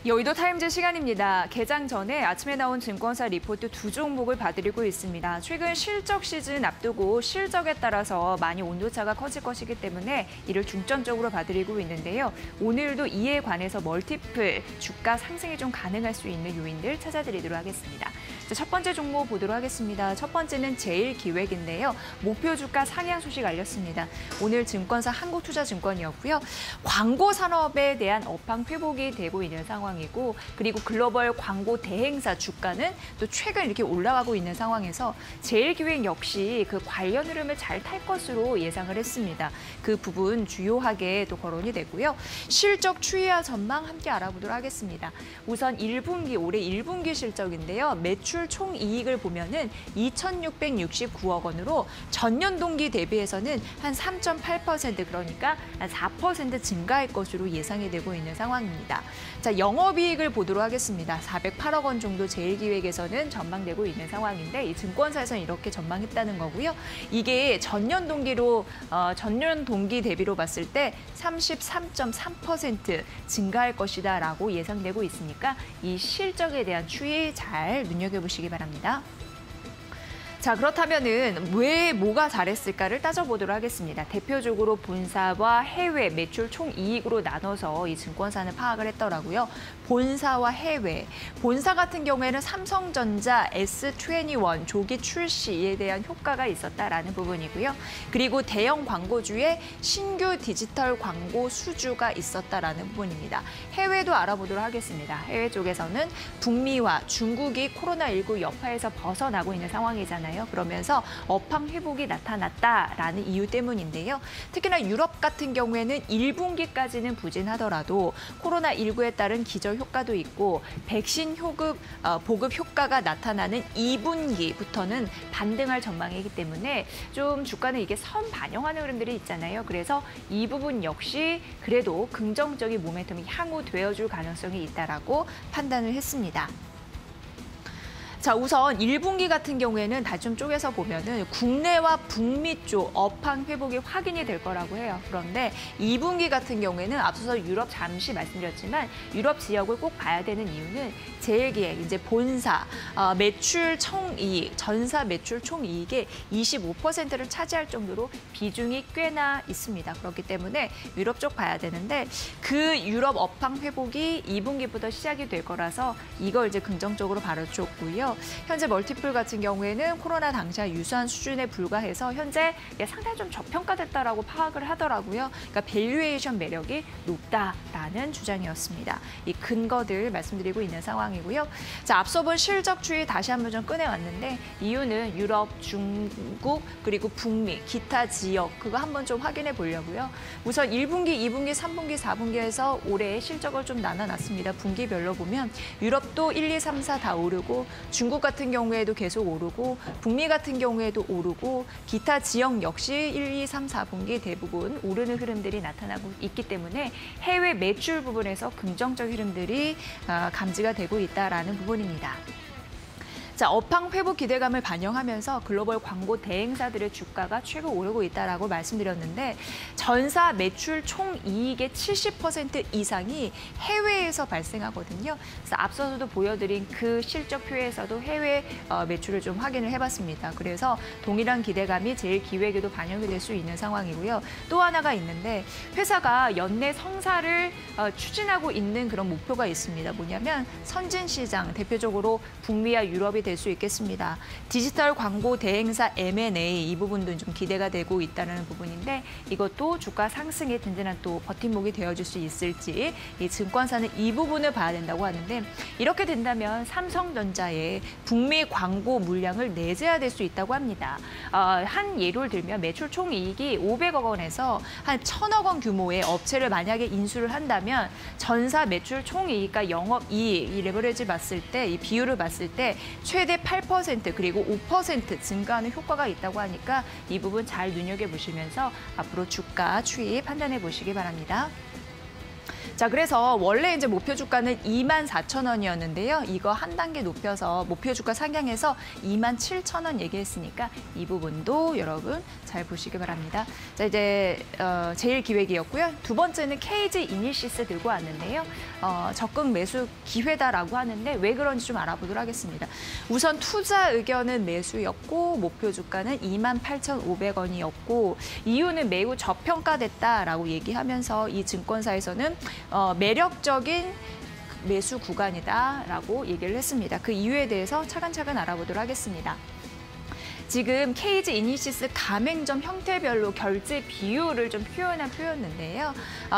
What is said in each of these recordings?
여의도 타임즈 시간입니다. 개장 전에 아침에 나온 증권사 리포트 두 종목을 봐드리고 있습니다. 최근 실적 시즌 앞두고 실적에 따라서 많이 온도차가 커질 것이기 때문에 이를 중점적으로 봐드리고 있는데요. 오늘도 이에 관해서 멀티플, 주가 상승이 좀 가능할 수 있는 요인들 찾아드리도록 하겠습니다. 첫 번째 종목 보도록 하겠습니다. 첫 번째는 제일기획인데요. 목표 주가 상향 소식 알렸습니다. 오늘 증권사 한국투자증권이었고요. 광고 산업에 대한 업황 회복이 되고 있는 상황이고, 그리고 글로벌 광고 대행사 주가는 또 최근 이렇게 올라가고 있는 상황에서 제일기획 역시 그 관련 흐름을 잘 탈 것으로 예상을 했습니다. 그 부분 주요하게 또 거론이 되고요. 실적 추이와 전망 함께 알아보도록 하겠습니다. 우선 1분기, 올해 1분기 실적인데요. 매출 총 이익을 보면은 2,669억 원으로 전년 동기 대비해서는 한 3.8% 그러니까 한 4% 증가할 것으로 예상이 되고 있는 상황입니다. 자, 영업이익을 보도록 하겠습니다. 408억 원 정도 제일기획에서는 전망되고 있는 상황인데 이 증권사에서는 이렇게 전망했다는 거고요. 이게 전년 동기 대비로 봤을 때 33.3% 증가할 것이다라고 예상되고 있으니까 이 실적에 대한 추이 잘 눈여겨보시기 바랍니다. 자, 그렇다면은 왜 뭐가 잘했을까를 따져보도록 하겠습니다. 대표적으로 본사와 해외 매출 총이익으로 나눠서 이 증권사는 파악을 했더라고요. 본사와 해외. 본사 같은 경우에는 삼성전자 S21 조기 출시에 대한 효과가 있었다라는 부분이고요. 그리고 대형 광고주의 신규 디지털 광고 수주가 있었다라는 부분입니다. 해외도 알아보도록 하겠습니다. 해외 쪽에서는 북미와 중국이 코로나19 여파에서 벗어나고 있는 상황이잖아요. 그러면서 업황 회복이 나타났다라는 이유 때문인데요. 특히나 유럽 같은 경우에는 1분기까지는 부진하더라도 코로나19에 따른 기저 효과도 있고 백신 보급 효과가 나타나는 2분기부터는 반등할 전망이기 때문에 좀 주가는 이게 선반영하는 흐름들이 있잖아요. 그래서 이 부분 역시 그래도 긍정적인 모멘텀이 향후 되어줄 가능성이 있다라고 판단을 했습니다. 자, 우선 1분기 같은 경우에는 다중 쪽에서 보면은 국내와 북미 쪽 업황 회복이 확인이 될 거라고 해요. 그런데 2분기 같은 경우에는 앞서서 유럽 잠시 말씀드렸지만 유럽 지역을 꼭 봐야 되는 이유는 제일기획, 이제 본사, 매출 총이익, 전사 매출 총이익의 25%를 차지할 정도로 비중이 꽤나 있습니다. 그렇기 때문에 유럽 쪽 봐야 되는데 그 유럽 업황 회복이 2분기부터 시작이 될 거라서 이걸 이제 긍정적으로 바라줬고요. 현재 멀티플 같은 경우에는 코로나 당시와 유사한 수준에 불과해서 현재 상당히 좀 저평가됐다라고 파악을 하더라고요. 그러니까 밸류에이션 매력이 높다라는 주장이었습니다. 이 근거들 말씀드리고 있는 상황이고요. 자, 앞서 본 실적 추이 다시 한번 좀 꺼내왔는데 이유는 유럽, 중국, 그리고 북미, 기타 지역 그거 한번 좀 확인해 보려고요. 우선 1분기, 2분기, 3분기, 4분기에서 올해의 실적을 좀 나눠놨습니다. 분기별로 보면 유럽도 1, 2, 3, 4 다 오르고 중국 같은 경우에도 계속 오르고 북미 같은 경우에도 오르고 기타 지역 역시 1, 2, 3, 4분기 대부분 오르는 흐름들이 나타나고 있기 때문에 해외 매출 부분에서 긍정적 흐름들이 감지가 되고 있다라는 부분입니다. 자, 업황 회복 기대감을 반영하면서 글로벌 광고 대행사들의 주가가 최고 오르고 있다라고 말씀드렸는데 전사 매출 총이익의 70% 이상이 해외에서 발생하거든요. 그래서 앞서서도 보여드린 그 실적표에서도 해외 매출을 좀 확인을 해봤습니다. 그래서 동일한 기대감이 제일기획에도 반영이 될 수 있는 상황이고요. 또 하나가 있는데 회사가 연내 성사를 추진하고 있는 그런 목표가 있습니다. 뭐냐면 선진시장, 대표적으로 북미와 유럽이 될 수 있겠습니다. 디지털 광고 대행사 M&A 이 부분도 좀 기대가 되고 있다는 부분인데 이것도 주가 상승에 든든한 또 버팀목이 되어줄 수 있을지 이 증권사는 이 부분을 봐야 된다고 하는데 이렇게 된다면 삼성전자의 북미 광고 물량을 내재해야 될 수 있다고 합니다. 한 예를 들면 매출 총이익이 500억 원에서 한 1,000억 원 규모의 업체를 만약에 인수를 한다면 전사 매출 총이익과 영업이익 이 레버리지 봤을 때 이 비율을 봤을 때 최대 8% 그리고 5% 증가하는 효과가 있다고 하니까 이 부분 잘 눈여겨보시면서 앞으로 주가 추이 판단해 보시기 바랍니다. 자, 그래서 원래 이제 목표 주가는 24,000원이었는데요. 이거 한 단계 높여서 목표 주가 상향해서 27,000원 얘기했으니까 이 부분도 여러분 잘 보시기 바랍니다. 자, 이제 제일기획이었고요. 두 번째는 KG 이니시스 들고 왔는데요. 적극 매수 기회다라고 하는데 왜 그런지 좀 알아보도록 하겠습니다. 우선 투자 의견은 매수였고 목표 주가는 28,500원이었고 이유는 매우 저평가됐다라고 얘기하면서 이 증권사에서는 매력적인 매수 구간이다라고 얘기를 했습니다. 그 이유에 대해서 차근차근 알아보도록 하겠습니다. 지금 KG 이니시스 가맹점 형태별로 결제 비율을 좀 표현한 표였는데요.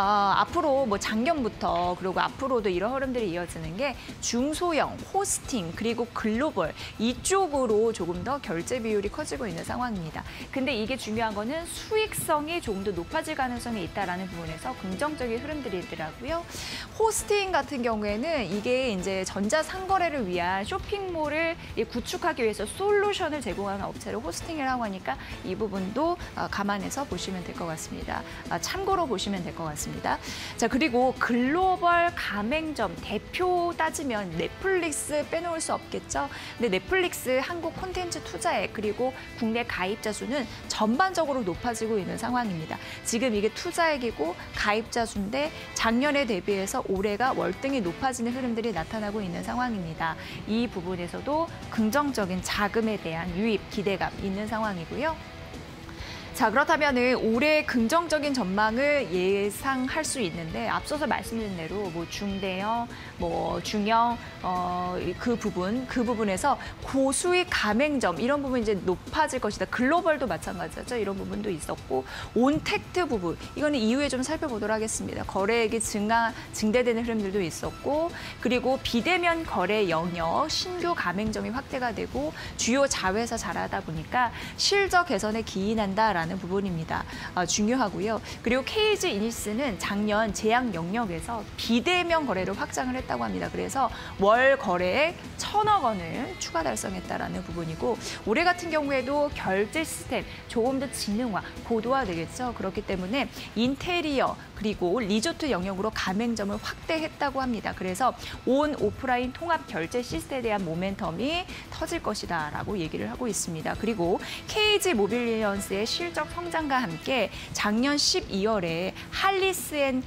앞으로 뭐 작년부터 그리고 앞으로도 이런 흐름들이 이어지는 게 중소형, 호스팅, 그리고 글로벌 이쪽으로 조금 더 결제 비율이 커지고 있는 상황입니다. 근데 이게 중요한 거는 수익성이 조금 더 높아질 가능성이 있다라는 부분에서 긍정적인 흐름들이 있더라고요. 호스팅 같은 경우에는 이게 이제 전자상거래를 위한 쇼핑몰을 구축하기 위해서 솔루션을 제공하는 업체를 호스팅이라고 하니까 이 부분도 감안해서 보시면 될 것 같습니다. 참고로 보시면 될 것 같습니다. 자, 그리고 글로벌 가맹점 대표 따지면 넷플릭스 빼놓을 수 없겠죠. 근데 넷플릭스 한국 콘텐츠 투자액 그리고 국내 가입자 수는 전반적으로 높아지고 있는 상황입니다. 지금 이게 투자액이고 가입자 수인데 작년에 대비해서 올해가 월등히 높아지는 흐름들이 나타나고 있는 상황입니다. 이 부분에서도 긍정적인 자금에 대한 유입, 기대감 있는 상황이고요. 자, 그렇다면은 올해 긍정적인 전망을 예상할 수 있는데 앞서서 말씀드린 대로 뭐 중대형, 뭐 중형 그 부분에서 고수익 가맹점 이런 부분 이제 높아질 것이다. 글로벌도 마찬가지죠. 이런 부분도 있었고 온택트 부분 이거는 이후에 좀 살펴보도록 하겠습니다. 거래액이 증대되는 흐름들도 있었고 그리고 비대면 거래 영역 신규 가맹점이 확대가 되고 주요 자회사 잘하다 보니까 실적 개선에 기인한다라는 부분입니다. 중요하고요. 그리고 KG 이니시스는 작년 제약 영역에서 비대면 거래를 확장을 했다고 합니다. 그래서 월 거래액 1,000억 원을 추가 달성했다라는 부분이고 올해 같은 경우에도 결제 시스템 조금 더 지능화, 고도화되겠죠. 그렇기 때문에 인테리어 그리고 리조트 영역으로 가맹점을 확대했다고 합니다. 그래서 온 오프라인 통합 결제 시스템에 대한 모멘텀이 터질 것이다라고 얘기를 하고 있습니다. 그리고 KG 모빌리언스의 실적 성장과 함께 작년 12월에 할리스 앤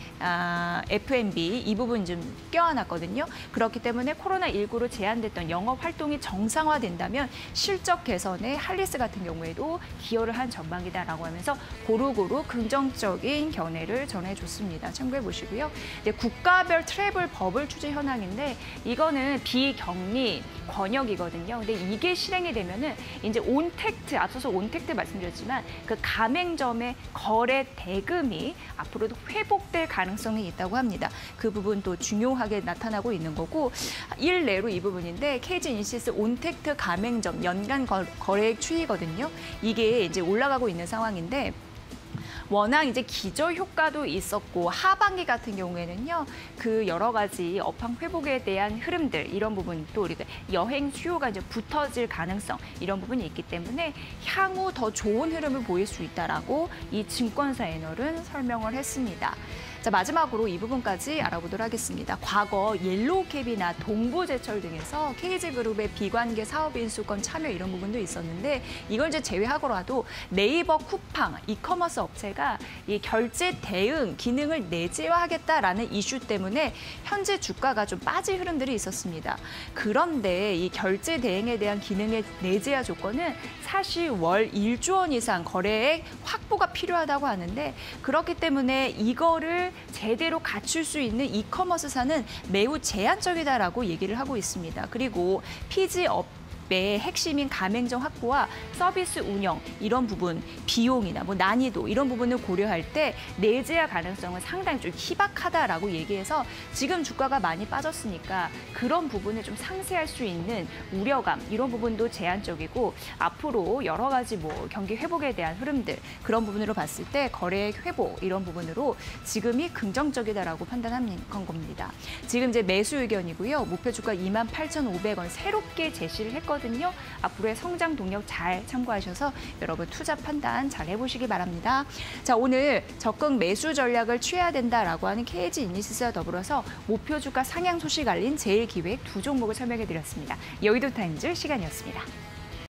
F&B 이 부분 좀 껴안았거든요. 그렇기 때문에 코로나19로 제한됐던 영업 활동이 정상화된다면 실적 개선에 할리스 같은 경우에도 기여를 한 전망이다라고 하면서 고루고루 긍정적인 견해를 전해줬습니다. 참고해 보시고요. 네, 국가별 트래블 버블 추진 현황인데 이거는 비격리 권역이거든요. 근데 이게 실행이 되면은 이제 온택트 앞서서 온택트 말씀드렸지만 그 가맹점의 거래 대금이 앞으로도 회복될 가능성이 있다고 합니다. 그 부분도 중요하게 나타나고 있는 거고 일례로 이 부분인데 KG 이니시스 온택트 가맹점 연간 거래액 추이거든요. 이게 이제 올라가고 있는 상황인데 워낙 이제 기저 효과도 있었고 하반기 같은 경우에는요. 그 여러 가지 업황 회복에 대한 흐름들 이런 부분 또 우리가 여행 수요가 이제 붙어질 가능성 이런 부분이 있기 때문에 향후 더 좋은 흐름을 보일 수 있다라고 이 증권사 애널은 설명을 했습니다. 자, 마지막으로 이 부분까지 알아보도록 하겠습니다. 과거 옐로우캡이나 동부제철 등에서 KG그룹의 비관계 사업 인수권 참여 이런 부분도 있었는데 이걸 이제 제외하고라도 네이버 쿠팡 이커머스 업체가 이 결제 대응 기능을 내재화하겠다라는 이슈 때문에 현재 주가가 좀 빠질 흐름들이 있었습니다. 그런데 이 결제 대행에 대한 기능의 내재화 조건은 사실 월 1조 원 이상 거래액 확보가 필요하다고 하는데 그렇기 때문에 이거를 제대로 갖출 수 있는 이커머스사는 매우 제한적이다라고 얘기를 하고 있습니다. 그리고 PG업의 핵심인 가맹점 확보와 서비스 운영 이런 부분, 비용이나 뭐 난이도 이런 부분을 고려할 때 내재화 가능성은 상당히 좀 희박하다라고 얘기해서 지금 주가가 많이 빠졌으니까 그런 부분을 좀 상쇄할 수 있는 우려감 이런 부분도 제한적이고 앞으로 여러 가지 뭐 경기 회복에 대한 흐름들 그런 부분으로 봤을 때 거래액 회복 이런 부분으로 지금이 긍정적이다라고 판단한 겁니다. 지금 이제 매수 의견이고요. 목표 주가 28,500원 새롭게 제시를 했거든요. 크거든요. 앞으로의 성장 동력 잘 참고하셔서 여러분 투자 판단 잘 해보시기 바랍니다. 자, 오늘 적극 매수 전략을 취해야 된다라고 하는 KG 이니시스와 더불어서 목표 주가 상향 소식 알린 제일기획 두 종목을 설명해드렸습니다. 여의도 타임즈 시간이었습니다.